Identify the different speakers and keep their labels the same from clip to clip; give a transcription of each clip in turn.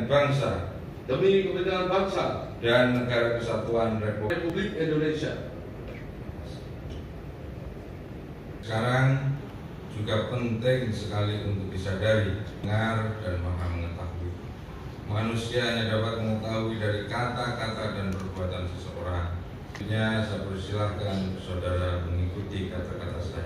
Speaker 1: kepentingan bangsa dan negara kesatuan Republik Indonesia. Sekarang juga penting sekali untuk disadari, dengar dan maha mengetahui. Manusia hanya dapat mengetahui dari kata-kata dan perbuatan seseorang. Saya persilahkan saudara mengikuti kata-kata saya.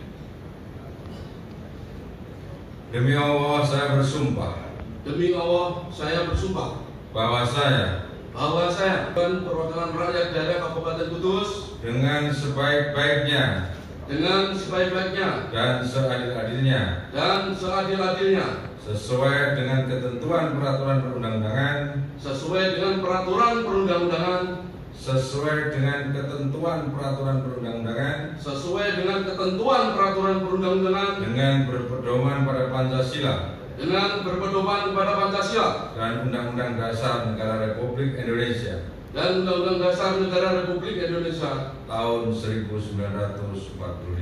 Speaker 1: Demi Allah saya bersumpah.
Speaker 2: Demi Allah saya bersumpah
Speaker 1: Bahwa saya
Speaker 2: dan perwakilan rakyat daerah Kabupaten Kudus
Speaker 1: dengan sebaik-baiknya
Speaker 2: dan seadil-adilnya
Speaker 1: sesuai dengan ketentuan peraturan perundang-undangan dengan berpedoman pada Pancasila dan Undang-Undang Dasar Negara Republik Indonesia tahun 1945.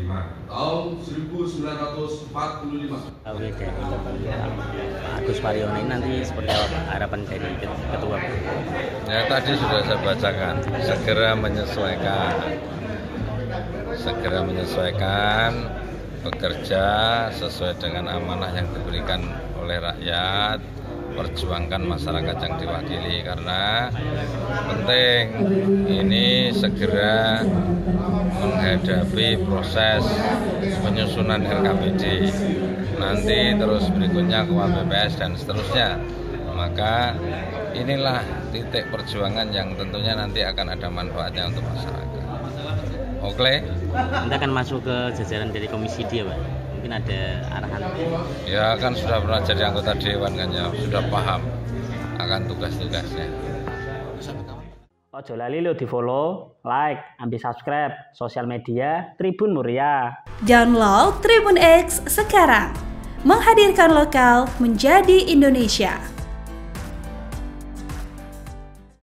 Speaker 3: Oke, dari Agus Pariono ini nanti seperti apa harapan dari ketua?
Speaker 4: Ya, tadi sudah saya bacakan, segera menyesuaikan, bekerja sesuai dengan amanah yang diberikan oleh rakyat, perjuangkan masyarakat yang diwakili, karena penting ini segera menghadapi proses penyusunan RKPD, nanti terus berikutnya KUHP dan seterusnya. Maka inilah titik perjuangan yang tentunya nanti akan ada manfaatnya untuk masyarakat. Oke?
Speaker 3: Nanti akan masuk ke jajaran dari Komisi D, Pak? Mungkin ada arahan?
Speaker 4: Ya, kan sudah pernah jadi anggota Dewan kan ya, sudah paham akan tugas-tugasnya.
Speaker 3: Ojo lali lo di follow, like, ambil subscribe sosial media Tribun Muria.
Speaker 5: Download Tribun X sekarang, menghadirkan lokal menjadi Indonesia.